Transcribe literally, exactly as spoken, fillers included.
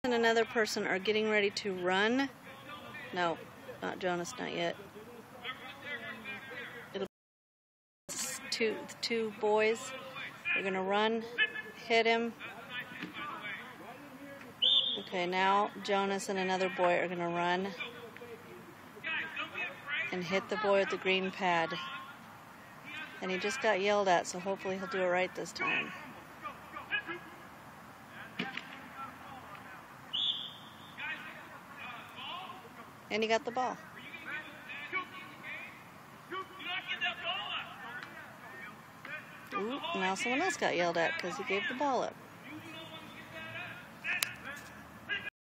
And another person are getting ready to run. No, not Jonas, not yet. It'll be two, the two boys. They're going to run, hit him. Okay, now Jonas and another boy are going to run and hit the boy with the green pad. And he just got yelled at, so hopefully he'll do it right this time. And he got the ball. Ooh, now someone else got yelled at because he gave the ball up.